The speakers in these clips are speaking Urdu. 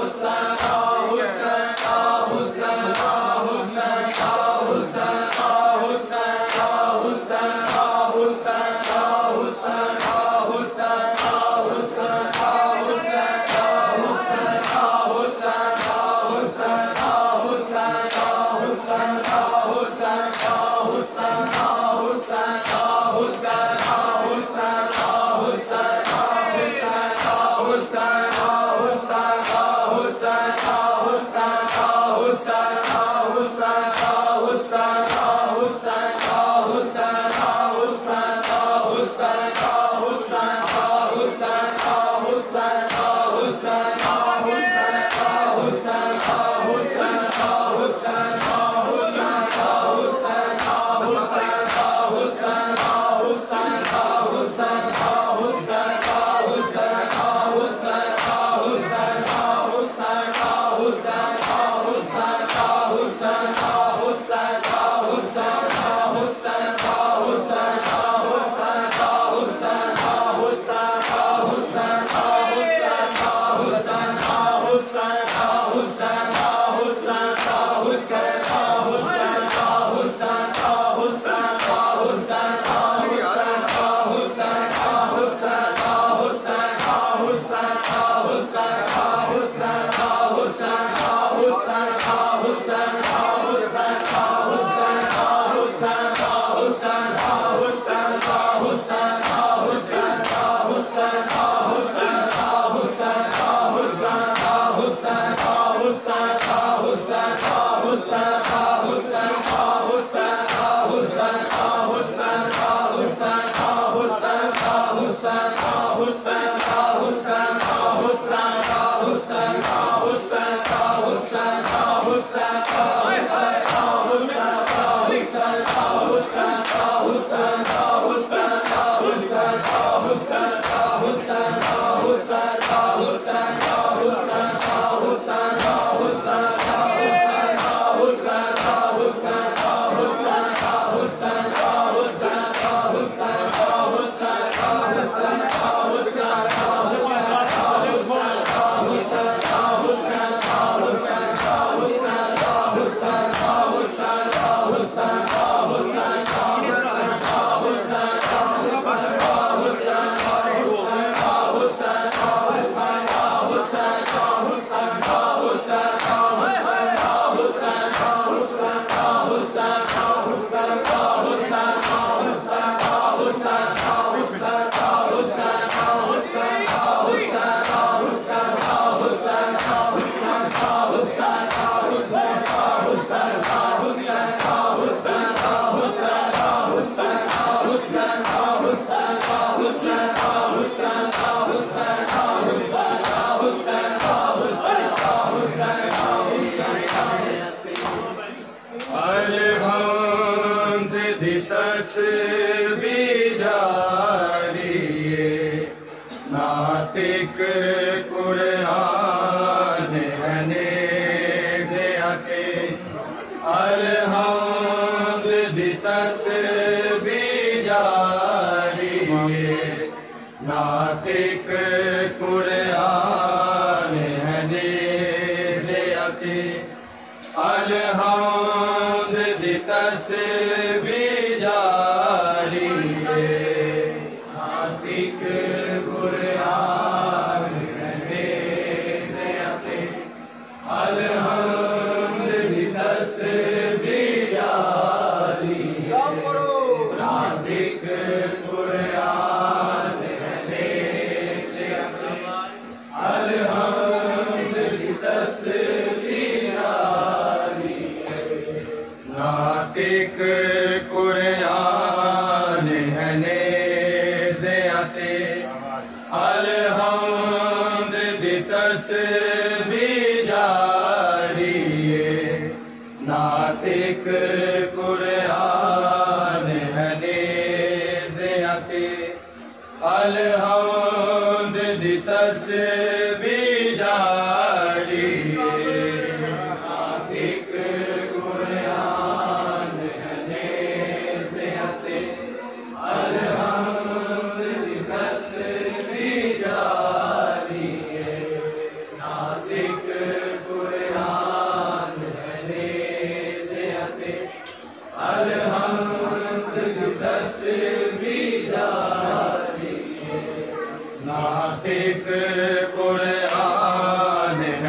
Take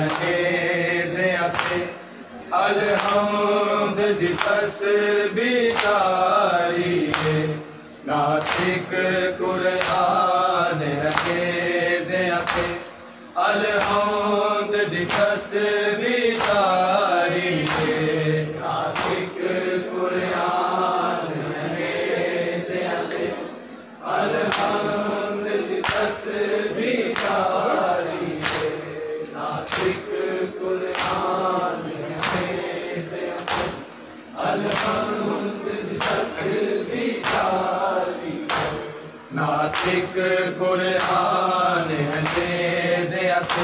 اتے الحمد دی تسبیح جاری ہے ناطق قرآن انگیز اتے الحمد دی تسبیح جاری ہے ناطق قرآن انگیز اتے الحمد دی تسبیح جاری ہے ناطق قرآن انگیز اتے الحمد دی تسبیح جاری ہے ناطق قرآن انگیز اتے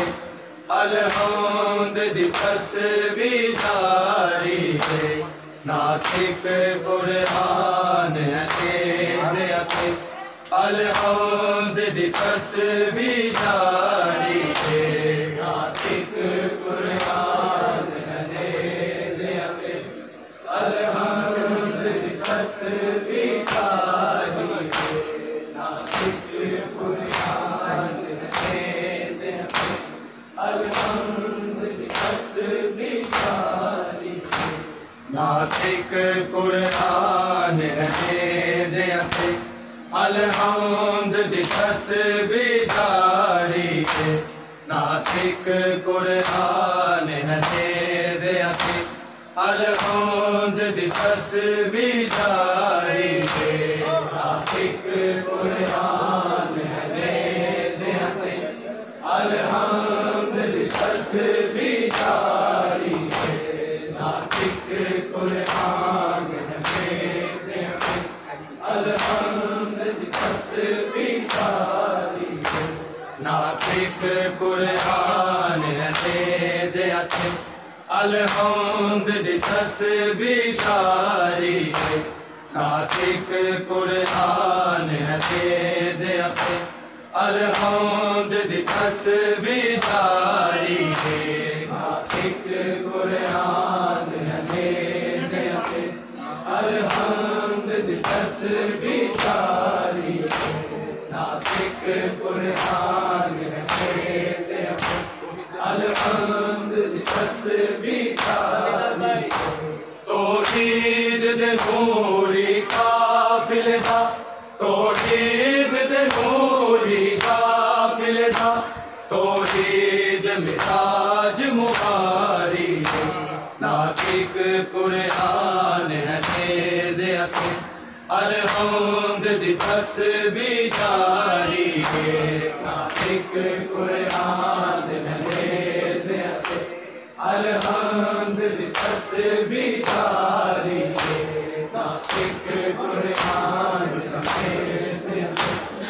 الحمد دی تسبیح جاری ہے ناطق قرآن انگیز اتے الحمد دی تسبیح جاری ہے ناطق قرآن انگیز اتے الحمد دی تسبیح جاری ہے ناطق قرآن انگیز اتے الحمد دی تسبیح جاری ہے ناطق قرآن انگیز اتے الحمد دی تسبیح جاری ہے ناطق قرآن انگیز اتے الحمد دی تسبیح جاری ہے ناطق قرآن انگیز اتے الحمد دی تسبیح جاری ہے ناطق قرآن انگیز اتے الحمد دی تسبیح جاری ہے ناطق قرآن انگیز اتے الحمد دی تسبیح جاری ہے ناطق قرآن انگیز اتے الحمد دی تسبیح جاری ہے ناطق قرآن انگیز اتے الحمد دی تسبیح جاری ہے ناطق قرآن انگیز اتے الحمد دی تسبیح جاری ہے توحید دے نوری قافلے دا توحید دے نوری قافلے دا توحید مزاج مباری ہے ناطق قرآن انگیز اتے الحمد دی تسبیح جاری ہے ناطق قرآن انگیز اتے الحمد دی تسبیح جاری ہے ناطق قرآن انگیز اتے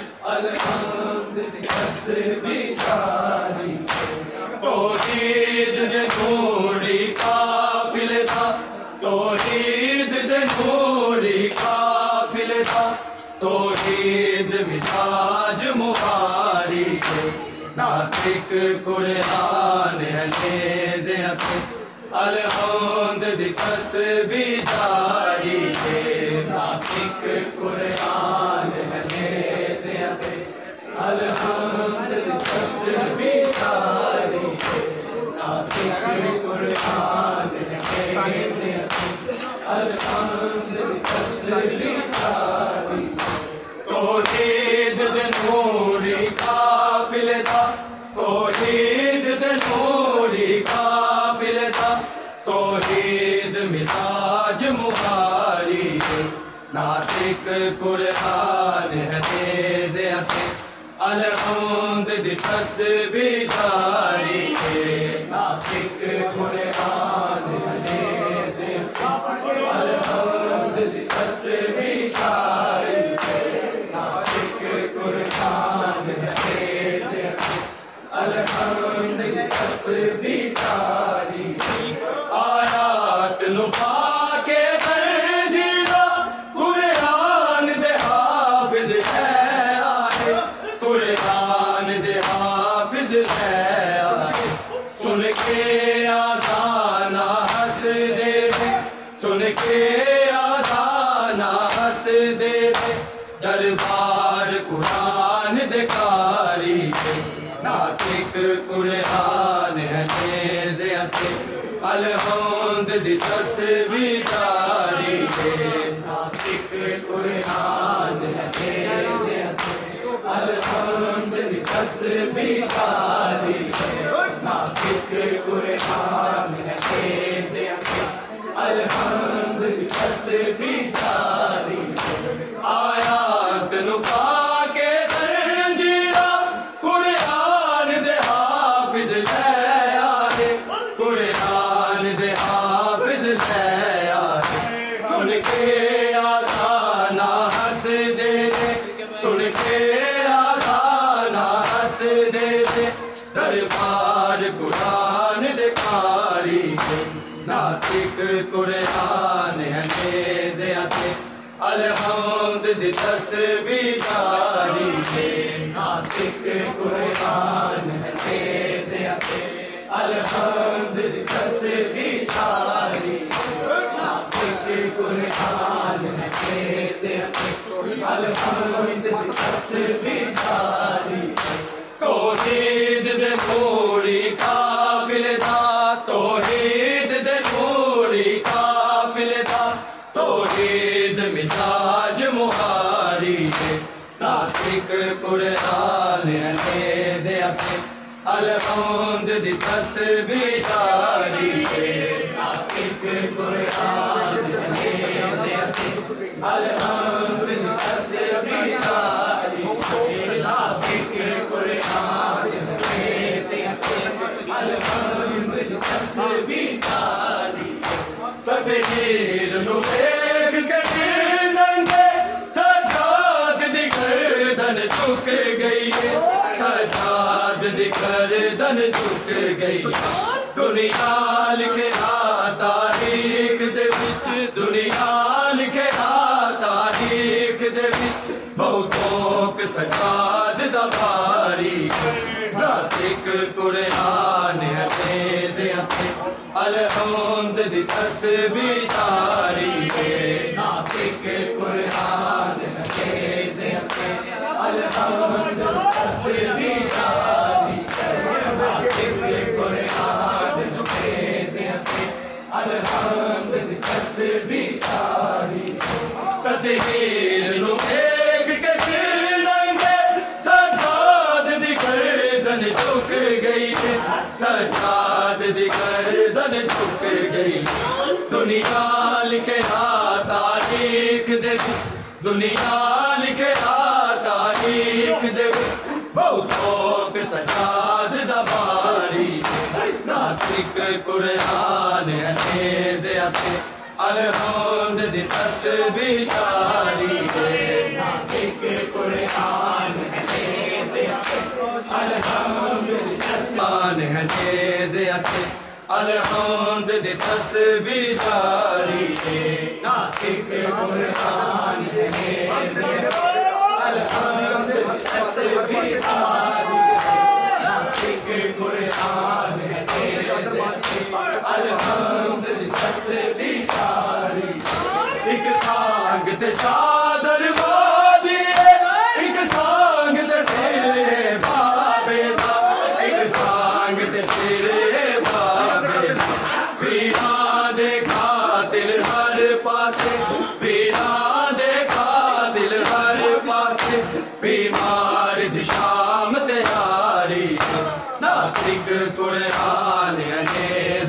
الحمد دی تسبیح جاری ہے توحید دے نوری قافلے دا توحید دے نوری قافلے دا توحید مزاج مباری ہے ناطق قرآن انگیز اتے الحمد دی تسبیح جاری ہے ناطق قرآن انگیز اتے الحمد دی تسبیح جاری ہے ناطق قرآن انگیز اتے الحمد دی تسبیح جاری ہے توحید دے نوری قافلے دا توحید دے نوری قافلے دا توحید مزاج مباری ہے ناطق قرآن انگیز اتے الحمد دی تسبیح جاری ہے ناطق قرآن انگیز اتے الحمد دی تسبیح جاری ہے ناطق قرآن انگیز اتے الحمد دی تسبیح جاری ہے آیات لبا کے درجیدہ قرآن دے حافظ ہے آئے قرآن دے حافظ ہے آئے سن کے آذان ہنس دے سن کے آذان ہنس دے دربار قرآن دکھاری ناطق قرآن ہے الحمد دی تسبیح جاری ہے ناطق قرآن ہے الحمد دی تسبیح جاری ہے ناطق قرآن ہے الحمد دی تسبیح جاری ہے آیات نکا کے درجیرہ قرآن دے حافظ لے آئے قرآن دے حافظ لے آئے سن کے آزانا ہنس دے دے سن کے آزانا ہنس دے دے دربار قرآن دے کاری ہے ناطق قرآن ہے الحمد دی تسبیح جاری ہے ناطق قرآن ہے الحمد دی تسبیح جاری ہے ناطق قرآن ہے الحمد دی تسبیح جاری ہے توحید دے پوری قافل دا توحید دے پوری قافل دا توحید مزاج مہاری ہے ناطق قرآن ہے الحمد دی تسبیح جاری ہے ناطق قرآن ہے الحمد دی تسبیح جاری ہے ناطق قرآن ہے الحمد دی تسبیح جاری ہے تقدیر نو دیکھ کے ننگے سجاد دی گردن جھک گئی ہے سجاد دی گردن جھک گئی دنیا لکھے تاریخ دے وچ دنیا لکھے تاریخ دے وچ بہتوں سجاد دا باری ناطق قرآن ہے الحمد دی تسبیح جاری ہے ناطق قرآن ہے الحمد دی تسبیح جاری ہے ناطق قرآن ہے الحمد دی تسبیح جاری ہے تدبیر نو ایک کے ننگے سجاد دی گردن جھک گئی ہے سجاد دی گردن جھک گئی دنیا لکھے تاریخ دے دنیا لکھے تاریخ دے بہتوں سجاد دا باری ناطق قرآن ہے الحمد دی تسبیح جاری ہے ناطق قرآن ہے الحمد دی تسبیح الحمد دی تسبیح جاری ہے ناطق قرآن ہے الحمد دی تسبیح جاری ہے ناطق قرآن ہے الحمد دی تسبیح جاری ہے ایک سانگ تے چادر وادی ایک سانگ تے سر بابے دا ایک سانگ تے سر بابے دا پیران دے قاتل ہر پاسے پیران دے قاتل ہر پاسے بیمار دی شام تیاری ناطق قرآن ہے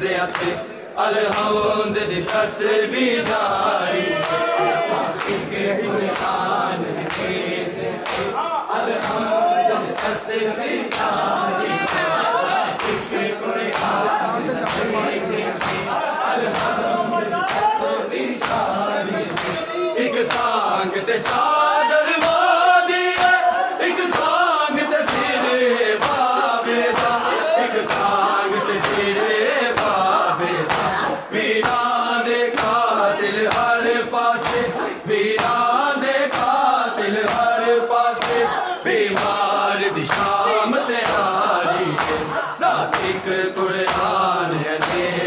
الحمد دی تسبیح جاری ہے ناطق قرآن ہے الحمد دی تسبیح جاری ہے ناطق قرآن ہے الحمد دی تسبیح جاری ہے ایک سانگ تے چادر وادی ہے ایک سانگ تے سر بابے دا ایک سانگ تے سر بابے دا ویران دے قاتل ہر پاسے ویران دے قاتل ہر پاسے بیمار دی شام تیاری ناطق قرآن ہے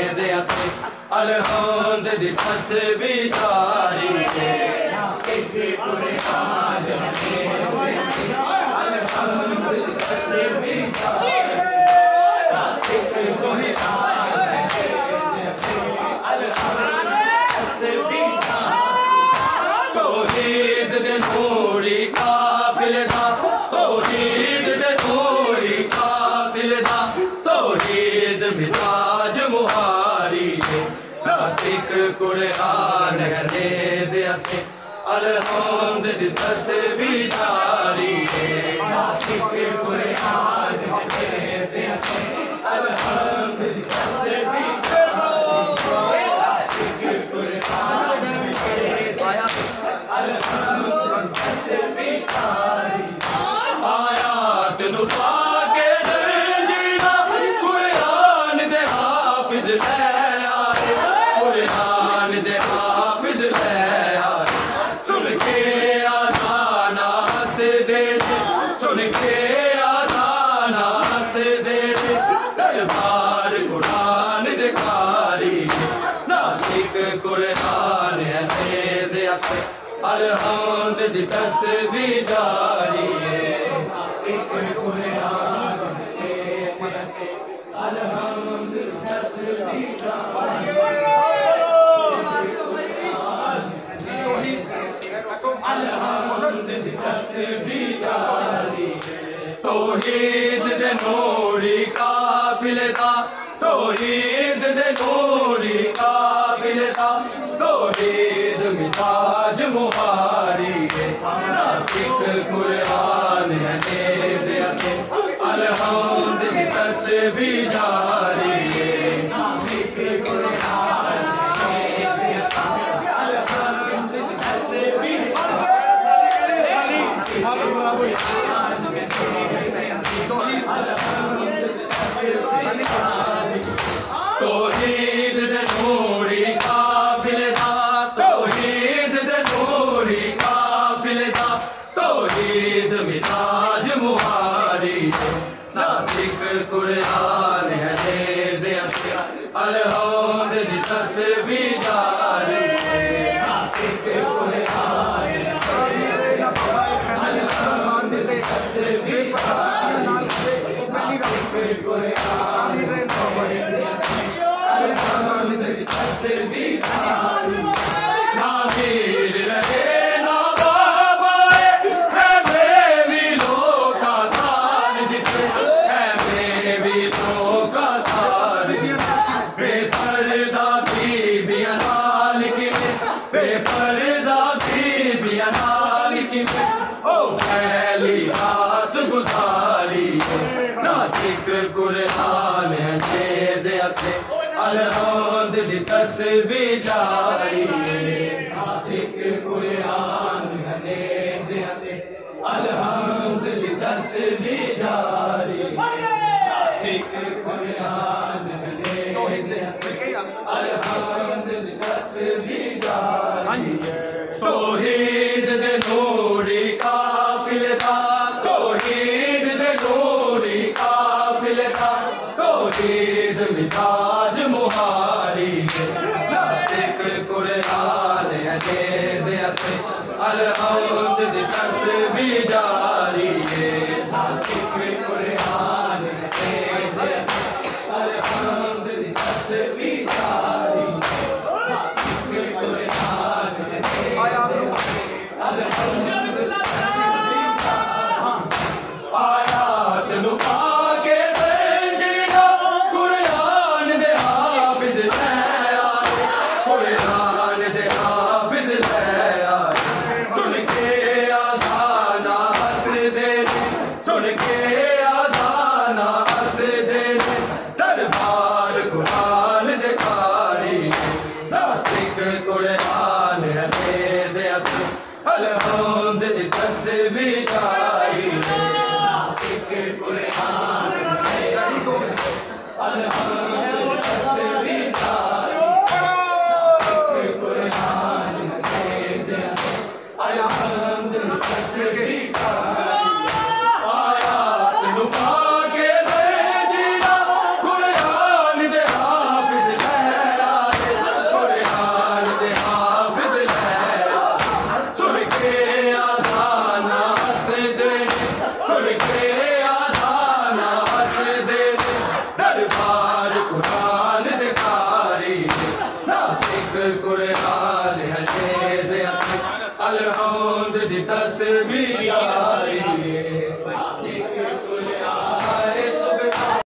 الحمد دی تسبیح جاری ہے ناطق قرآن ہے الحمد دی تسبیح جاری ہے ناطق قرآن ہے قرآن ہے نیزیت الحمد دی تسبیح جاری ہے ناطق قرآن ہے نیزیت الحمد دی تسبیح جاری ہے ناطق قرآن ہے نیزیت الحمد دی تسبیح جاری آیات نفا کے درجینا قرآن دے حافظ لے آئے قرآن دے حافظ لے آئے سن کے آذان ہنس دے سن کے آذان ہنس دے دربار قرآن دے کاری ناطق قرآن ہے نیزیت الحمد دی تسبیح جاری ہے ناطق قرآن ہے نیزیت الحمد دی تسبیح جاری ہے الحمد دی تسبیح جاری ہے توحید دے نوری قافلے دا توحید دے نوری قافلے دا توحید مزاج مہاری ہے ناطق قرآن ہے نیزیت الحمد دی تسبیح جاری ہے ناطق قرآن ہے نیزیت الحمد دی تسبیح توحید دے نوری قافلے دا توحید دے نوری قافلے دا توحید مزاج مہاری ہے ناطق قرآن ہے نیزیت الحمد دی تسبیح جاری ہے ناطق قرآن ہے الحمد دی تسبیح جاری ہے ناطق قرآن ہے الحمد دی تسبیح جاری ناظر رہے نا بابائے ہے بیوی لوگ کا سار دیتے ہے بیوی لوگ کا سار دیتے بے پردہ بیبیاں نال کی بے پردہ بیبیاں نال کی او پہلی رات گزاری ناطق قرآن ہے نیزیت الحمد دی تسبیح جاری ہے ناطق قرآن ہے نیزیت الحمد دی تسبیح جاری ہے ناطق قرآن ہے نیزیت الحمد دی تسبیح جاری ہے توحید دے نوری قافلے دا توحید دے نوری قافلے دا توحید مزاج مہاری ہے ناطق قرآن ہے نیزیت الحمد دی تسبیح جاری ہے ناطق قرآن ہے نیزیت الحمد دی تسبیح